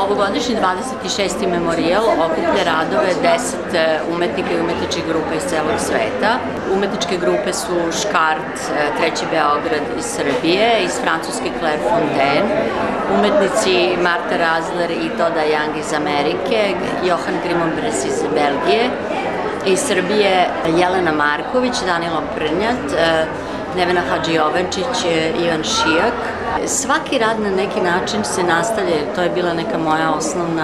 Ovogodišnji 26. memorijal okuplja radove 10 umetnika i umetničkih grupa iz celog sveta. Umetničke grupe su Škart, Treći Beograd iz Srbije, iz Francuske Clairefontaine, umetnici Marta Razler i Toda Young iz Amerike, Johan Grimondres iz Belgije, iz Srbije Jelena Marković, Danilo Prnjat, Nevena Hadžijovančić, Ivan Šijak. Svaki rad na neki način se nastavlja, to je bila neka moja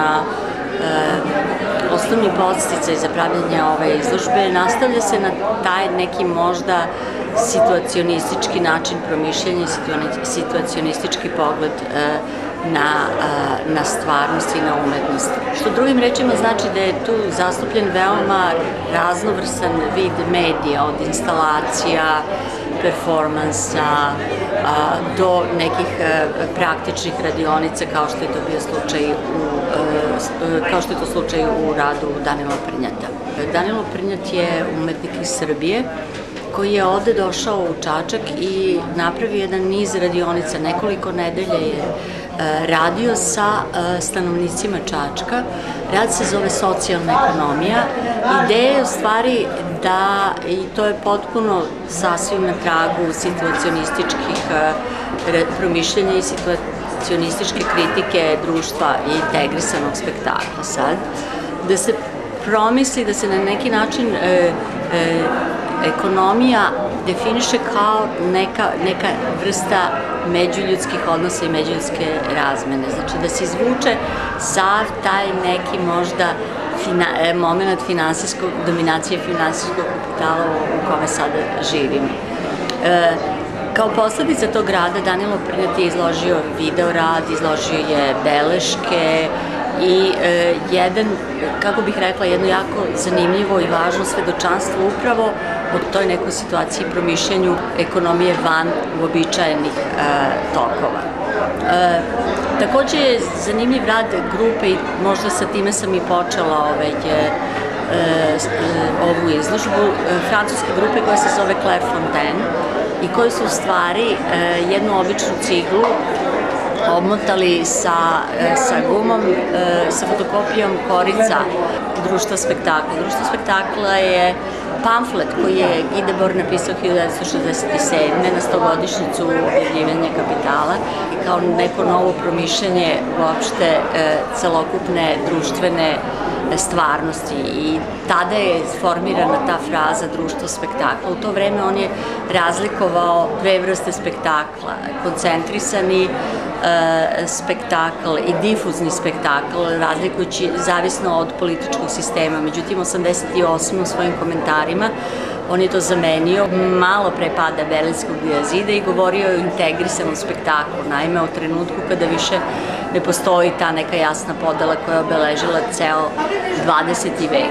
osnovni podsticaj za pravljenje ove izložbe, nastavlja se na taj neki možda situacionistički način promišljanja i situacionistički pogled na stvarnost i na umetnost. Što drugim rečima znači da je tu zastupljen veoma raznovrsan vid medija, od instalacija, performansa, do nekih praktičnih radionica kao što je to bio slučaj u radu Danila Prnjata. Danilo Prnjat je umetnik iz Srbije koji je ovde došao u Čačak i napravio jedan niz radionica. Nekoliko nedelja je radio sa stanovnicima Čačka. Rad se zove socijalna ekonomija. Ideja je u stvari da, i to je potpuno sasvim na tragu situacionističkih promišljenja i situacionističke kritike društva i integrisanog spektakla sad, da se promisli da se na neki način ekonomija definiše kao neka vrsta međuljudskih odnosa i međuljudske razmene. Znači da se izvuče sav taj neki možda moment dominacije finansijskog kapitala u kome sada živimo. Kao posledica tog rada Danilo Prnjat je izložio video rad, izložio je beleške i kako bih rekla, jedno jako zanimljivo i važno svedočanstvo upravo o toj nekoj situaciji i promišljanju ekonomije van uobičajenih tokova. Takođe je zanimljiv rad grupe i možda sa time sam i počela ovu izložbu, francuske grupe koja se zove Clairefontaine i koji su u stvari jednu običnu ciglu obmotali sa gumom, sa fotokopijom korica Društva spektakla. Društvo spektakla je pamflet koji je Guy Debord napisao 1967. na 100-godišnjicu objavljivanja kapitala kao neko novo promišljanje uopšte celokupne društvene stvarnosti i tada je formirana ta fraza društvo spektakla. U to vreme on je razlikovao dve vrste spektakla, koncentrisani spektakl i difuzni spektakl, razlikujući zavisno od političkog sistema. Međutim, 88. u svojim komentarima on je to zamenio malo pre pada Berlinskog zida i govorio o integrisanom spektaklu, naime o trenutku kada više ne postoji ta neka jasna podela koja je obeležila ceo 20. vek.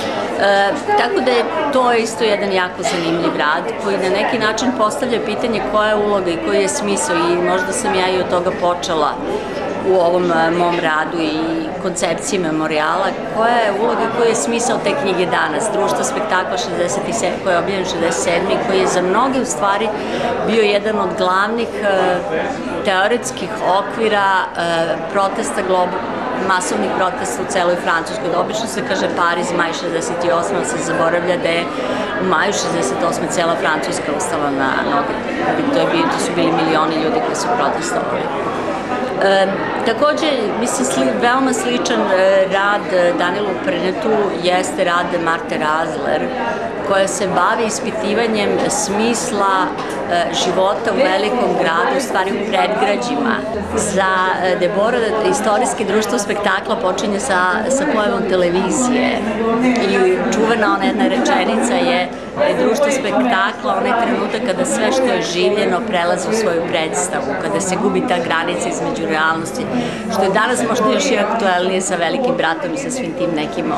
Tako da je to isto jedan jako zanimljiv rad koji na neki način postavlja pitanje koja je uloga i koji je smisao i možda sam ja i od toga počela u ovom mom radu i koncepciji memorijala, koja je uloga i koji je smisao te knjige danas, Društvo spektakla 67, koji je objavljen 67. i koji je za mnoge u stvari bio jedan od glavnih teoretskih okvira protesta masovnih protesta u celoj Francuskoj. Obično se kaže Pariz, maj 68, ali se zaboravlja da je u maju 68. cela Francuska ustala na noge. To su bili milioni ljudi koji su protestovali. Takođe, mislim, veoma sličan rad Danilu Prnjatu jeste rad Marte Razler, koja se bavi ispitivanjem smisla života u velikom gradu, u stvari u predgrađima. Za Debora istorijski društvo spektakla počinje sa pojavom televizije i čuvena ona jedna rečenica je društvo spektakla onaj trenutak kada sve što je življeno prelazi u svoju predstavu, kada se gubi ta granica između realnosti, što je danas možda još i aktuelnije sa Velikim bratom i sa svim tim nekim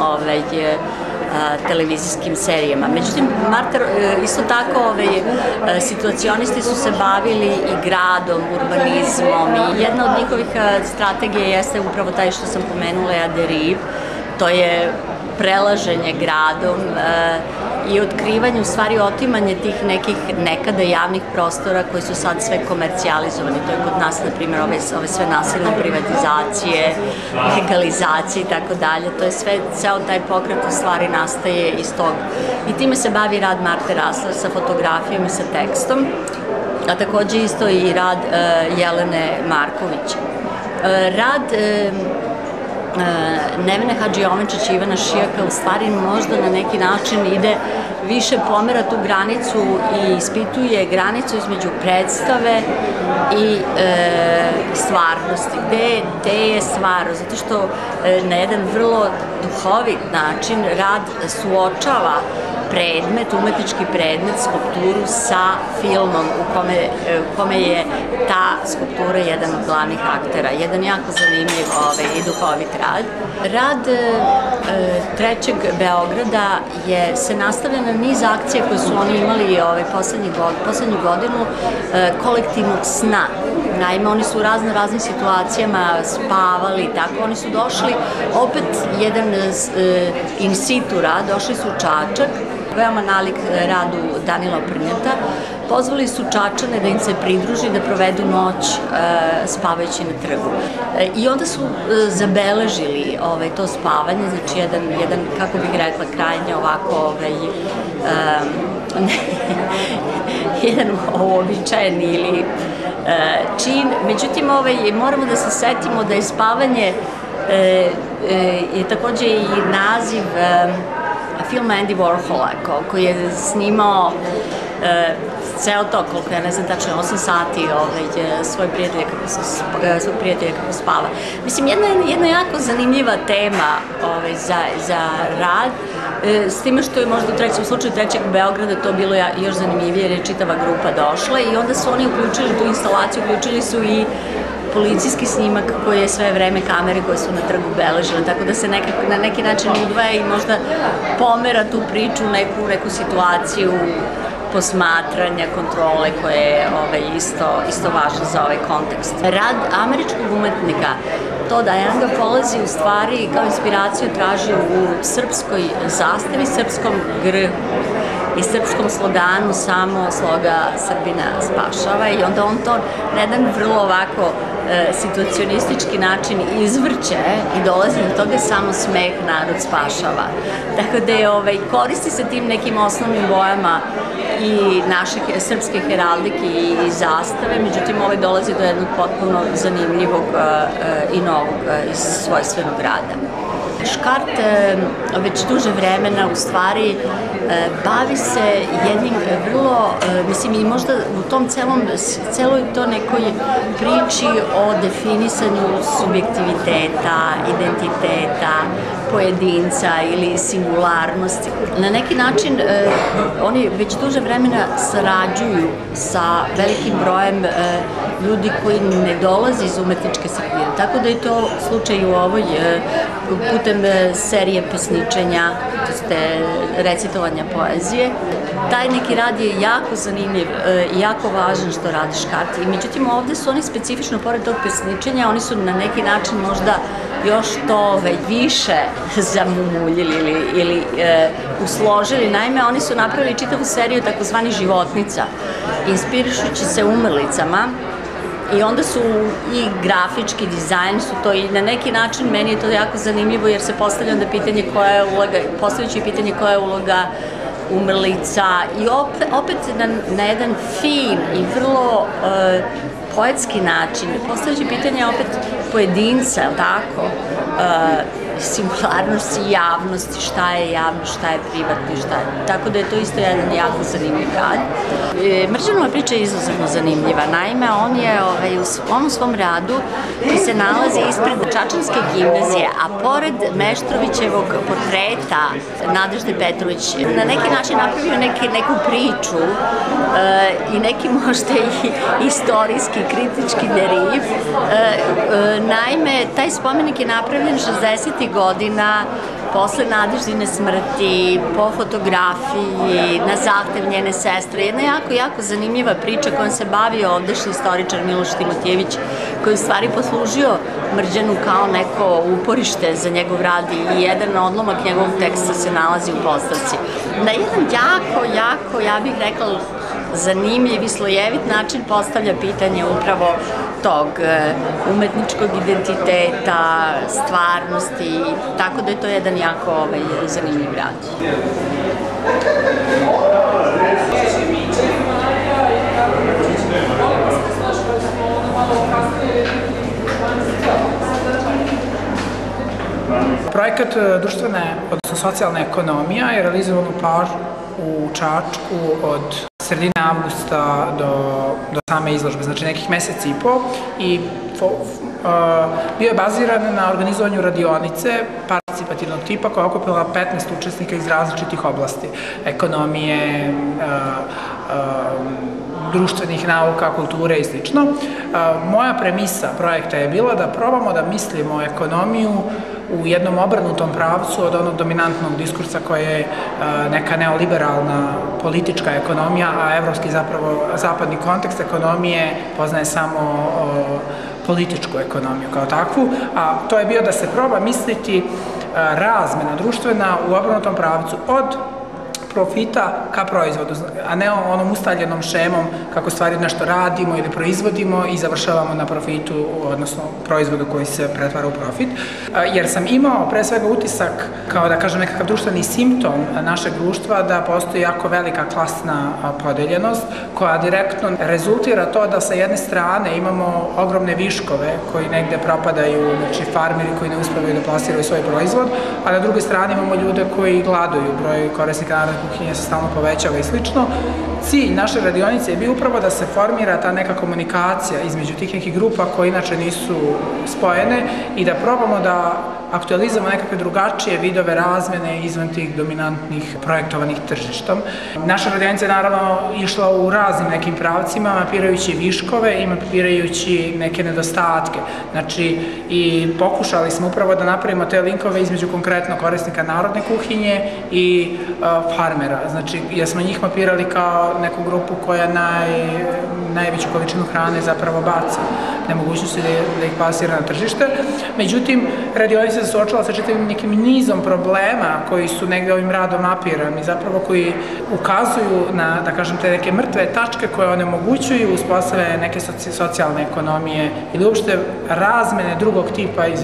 televizijskim serijama. Međutim, isto tako situacionisti su se bavili i gradom, urbanizmom i jedna od njihovih strategija jeste upravo taj što sam pomenula, deriv, to je prelaženje gradom i otkrivanje, u stvari otimanje tih nekih nekada javnih prostora koji su sad sve komercijalizovani. To je kod nas, na primjer, ove sve nasilne privatizacije, legalizacije i tako dalje. To je sve, ceo taj pokret u stvari nastaje iz toga. I time se bavi rad Marte Rasler sa fotografijom i sa tekstom, a takođe isto i rad Jelene Marković. Rad Nevene Hadžijovenčić i Ivana Šijaka u stvari možda na neki način ide više pomera tu granicu i ispituje granicu između predstave i stvarnosti. Gde je stvarnost? Zato što na jedan vrlo duhovit način rad suočava predmet, umetnički predmet, skulpturu sa filmom u kome je ta skulptura jedan od glavnih aktera. Jedan jako zanimljiv i duhovit rad. Rad Trećeg Beograda se nastavlja na niz akcija koje su oni imali poslednju godinu kolektivnog sna. Naime, oni su u raznim situacijama spavali i tako. Oni su došli, opet jedan in situ rad, došli su u Čačak, veoma nalik radu Danila Prnjata. Pozvali su Čačane da im se pridruži, da provedu noć spavajući na trgu. I onda su zabeležili to spavanje, znači jedan, kako bih rekla, krajnje ovako, jedan uobičajen ili čin. Međutim, moramo da se setimo da je spavanje je takođe i naziv filma Andy Warhola, koji je snimao ceo to, koliko ja ne znam tačno, 8 sati svog prijatelja kako spava. Mislim, jedna jako zanimljiva tema za rad, s time što je možda u slučaju Trećeg Beograda to bilo još zanimljivije jer je čitava grupa došla i onda su oni uključili tu instalaciju, uključili su i policijski snimak koji je sve vreme kamere koje su na trgu beležile, tako da se na neki način udvaja i možda pomera tu priču u neku situaciju posmatranja, kontrole koja je isto važna za ovaj kontekst. Rad američkog umetnika, to da ga polazi u stvari kao inspiraciju traži u srpskoj zastavi, srpskom grbu i srpskom sloganu samo sloga Srbina spašava i onda on to na jedan vrlo ovako situacionistički način izvrće i dolazi do toga samo smeh narod spašava. Tako da koristi se tim nekim osnovnim bojama i naše srpske heraldike i zastave, međutim dolazi do jednog potpuno zanimljivog i novog i svojstvenog rada. Škart već duže vremena u stvari bavi se jednim vrlo, mislim i možda u tom celoj to nekoj priči o definisanju subjektiviteta, identiteta, pojedinca ili singularnosti. Na neki način oni već duže vremena sarađuju sa velikim brojem ljudi koji ne dolaze iz umetničke sredine. Tako da je to slučaj u ovoj putem serije pesničenja, to je recitovanja poezije. Taj neki rad je jako zanimljiv i jako važan što radi Škart. I međutim ovde su oni specifično, pored tog pesničenja, oni su na neki način možda još to više zamumuljili ili usložili. Naime, oni su napravili čitavu seriju takozvanih životnica, inspirišući se umrlicama. I onda su i grafički dizajn su to i na neki način meni je to jako zanimljivo jer se postavlja onda pitanje koja je uloga, postavljajući pitanje koja je uloga umrlica i opet na jedan fin i vrlo poetski način, postavljajući pitanje opet pojedinca, tako, singularnosti i javnosti, šta je javno, šta je privatno i šta je. Tako da je to isto jedan jako zanimljiv rad. Mrđanova priča je izuzetno zanimljiva. Naime, on je u svom radu koji se nalazi ispred Čačanske gimnazije, a pored Meštrovićevog portreta Nadežde Petrović, na neki način napravio neku priču i neki možda i istorijski, kritički deriv. Naime, taj spomenik je napravljen 60. poslednjih godina, posle Nadeždine smrti, po fotografiji, na zahtev njene sestre, jedna jako zanimljiva priča kojom se bavio ovdašnji istoričar Miloš Timotijević, koji je u stvari poslužio Mrđanu kao neko uporište za njegov rad i jedan odlomak njegovog teksta se nalazi u postavci. Na jedan jako, ja bih rekla, zanimljiv i slojevit način postavlja pitanje upravo tog umetničkog identiteta, stvarnosti, tako da je to jedan jako zanimljiv rad. Projekat društvene, odnosno socijalna ekonomija je realizovan u Čačku od sredine avgusta do same izložbe, znači nekih mesec i po, i bio je baziran na organizovanju radionice participativnog tipa koja je okupila 15 učesnika iz različitih oblasti, ekonomije, društvenih nauka, kulture i sl. Moja premisa projekta je bila da probamo da mislimo ekonomiju u jednom obrnutom pravcu od onog dominantnog diskursa koje je neka neoliberalna politička ekonomija, a evropski zapravo zapadni kontekst ekonomije poznaje samo političku ekonomiju kao takvu, a to je bio da se proba misliti razmena društvena u obrnutom pravcu od profita ka proizvodu, a ne onom ustaljenom šemom kako stvari nešto radimo ili proizvodimo i završavamo na profitu, odnosno proizvodu koji se pretvara u profit. Jer sam imao pre svega utisak, kao da kažem nekakav društveni simptom našeg društva, da postoji jako velika klasna podeljenost koja direktno rezultira to da sa jedne strane imamo ogromne viškove koji negde propadaju, znači farmeri koji ne uspevaju da plasiraju svoj proizvod, a na drugoj strani imamo ljude koji gladuju, broj korisnika narodne kuhinje se stalno povećava i slično. Cilj naše radionice je bio upravo da se formira ta neka komunikacija između tih nekih grupa koje inače nisu spojene i da probamo da aktualizujemo nekakve drugačije vidove razmene izvan tih dominantnih projektovanih tržištom. Naša radionica je naravno išla u raznim nekim pravcima, mapirajući viškove i mapirajući neke nedostatke. Znači, i pokušali smo upravo da napravimo te linkove između konkretno korisnika narodne kuhinje i farmera. Znači, jer smo njih mapirali kao neku grupu koja najveću količinu hrane zapravo baca, nemogućnosti da ih plasira na tržište. Međutim, radionica se suočila sa čitavim nekim nizom problema koji su negde ovim radom mapirani, zapravo koji ukazuju na, da kažem, te neke mrtve tačke koje onemogućuju uspostavljanje neke socijalne ekonomije ili uopšte razmene drugog tipa iz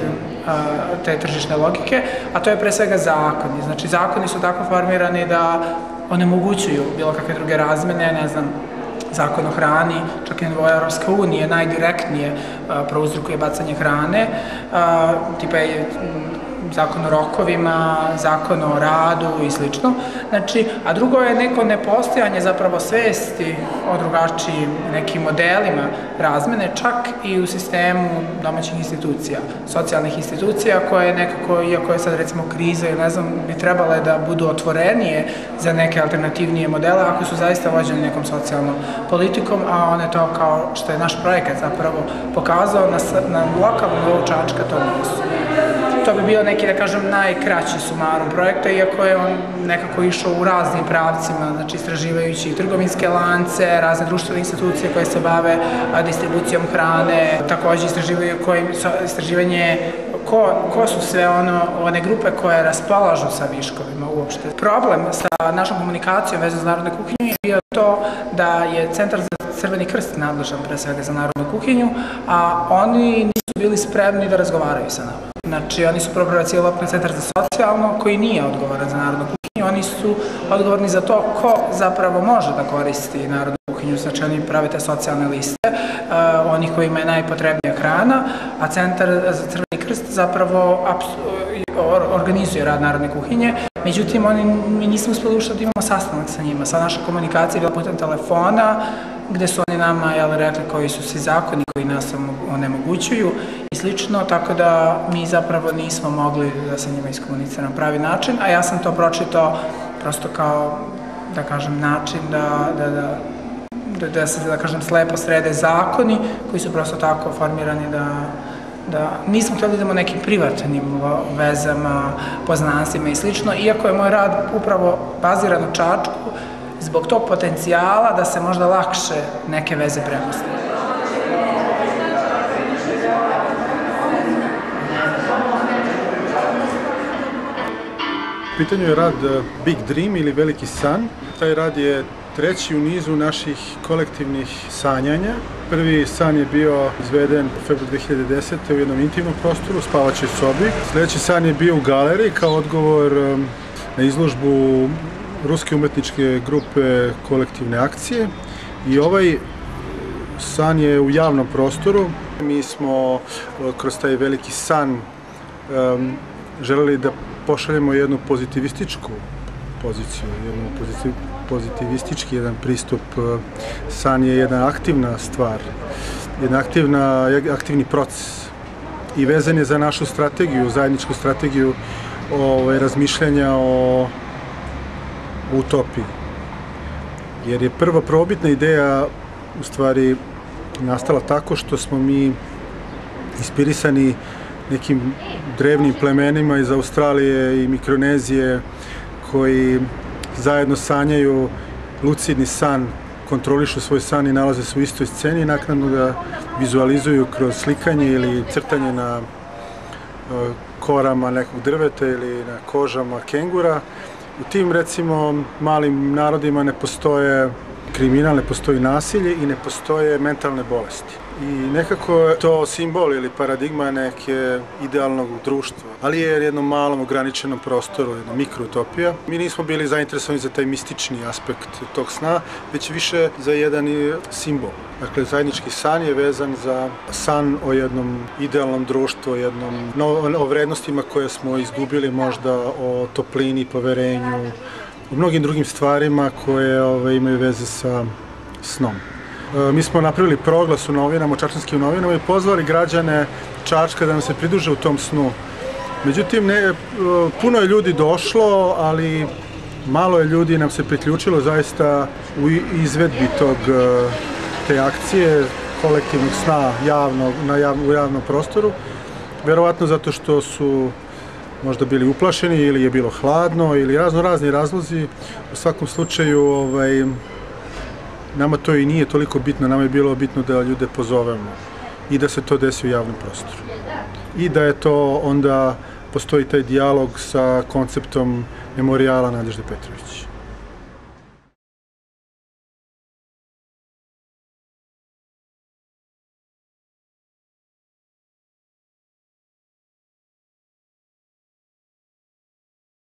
te tržišne logike, a to je pre svega zakoni. Znači, zakoni su tako formirani da onemogućuju bilo kakve druge razmene, ne znam, zakon o hrani, čak i na nivou Evropske unije, najdirektnije prouzrokuje bacanje hrane, tipa je zakon o rokovima, zakon o radu i slično. Znači, a drugo je neko nepostojanje zapravo svesti o drugačijim nekim modelima razmene, čak i u sistemu domaćih institucija, socijalnih institucija koje nekako, iako je sad recimo kriza ili ne znam, bi trebale da budu otvorenije za neke alternativnije modele ako su zaista vođene nekom socijalnom politikom, a one to kao što je naš projekat zapravo pokazao na lokalnom nivou Čačka to nisu. To bi bio neki, da kažem, najkraći sumarum projekta, iako je on nekako išao u raznim pravcima, znači istraživajući trgovinske lance, razne društvene institucije koje se bave distribucijom hrane, takođe istraživanje ko su sve one grupe koje raspolažu sa viškovima uopšte. Problem sa našom komunikacijom vezano za narodnu kuhinju je bio to da je Centar za Crveni krst nadležan pre svega za narodnu kuhinju, a oni nisu bili spremni da razgovaraju sa nama. Znači, oni su probali cijelokupni Centar za socijalno, koji nije odgovoran za narodnu kuhinju, oni su odgovorni za to ko zapravo može da koristi narodnu kuhinju, znači oni prave te socijalne liste, onih kojima je najpotrebnija hrana, a Centar za Crveni krst zapravo organizuje rad narodne kuhinje. Međutim, mi nismo uspeli uopšte da imamo sastanak sa njima. Sva naša komunikacija je bila putem telefona, gde su oni nama rekli koji su svi zakoni koji nas onemogućuju i slično, tako da mi zapravo nismo mogli da sa njima iskomuniciramo na pravi način, a ja sam to pročitao prosto kao, da kažem, način da se, da kažem, slepo srede zakoni koji su prosto tako formirani da nismo htjeli da idemo nekim privatnim vezama, poznanstvima i slično, iako je moj rad upravo baziran u Čačku, zbog tog potencijala da se možda lakše neke veze premoste. U pitanju je rad Big Dream ili Veliki san. Taj rad je treći u nizu naših kolektivnih sanjanja. Prvi san je bio izveden u februaru 2010. u jednom intimnom prostoru, u spavaćoj sobi. Sljedeći san je bio u galeriji kao odgovor na izložbu ruske umetničke grupe Kolektivne akcije. I ovaj san je u javnom prostoru. Mi smo kroz taj veliki san želeli da pošaljemo jednu pozitivističku poziciju, pozitivistički jedan pristup. San je jedna aktivna stvar, aktivni proces i vezan je za našu strategiju, zajedničku strategiju razmišljanja o utopiji. Jer je prva prvobitna ideja u stvari nastala tako što smo mi inspirisani nekim drevnim plemenima iz Australije i Mikronezije koji zajedno sanjaju lucidni san, kontrolišu svoj san i nalaze se u istoj sceni i naknadno ga vizualizuju kroz slikanje ili crtanje na korama nekog drveta ili na kožama kengura. U tim, recimo, malim narodima ne postoje kriminal, ne postoji nasilje i ne postoje mentalne bolesti. I nekako je to simbol ili paradigma neke idealnog društva, ali je jednom malom ograničenom prostoru, jedna mikroutopija. Mi nismo bili zainteresovani za taj mistični aspekt tog sna, već više za jedan simbol. Dakle, zajednički san je vezan za san o jednom idealnom društvu, o vrednostima koje smo izgubili, možda o toplini, poverenju, o mnogim drugim stvarima koje imaju veze sa snom. Mi smo napravili proglas u novinama, u čačanskim novinama i pozvali građane Čačka da nam se pridruže u tom snu. Međutim, puno je ljudi došlo, ali malo je ljudi nam se priključilo zaista u izvedbi te akcije kolektivnog sna u javnom prostoru. Verovatno zato što su možda bili uplašeni ili je bilo hladno ili razni razlozi. U svakom slučaju nama to i nije toliko bitno, nama je bilo bitno da ljude pozovemo i da se to desi u javnom prostoru. I da je to onda, postoji taj dijalog sa konceptom memorijala Nadežde Petrović.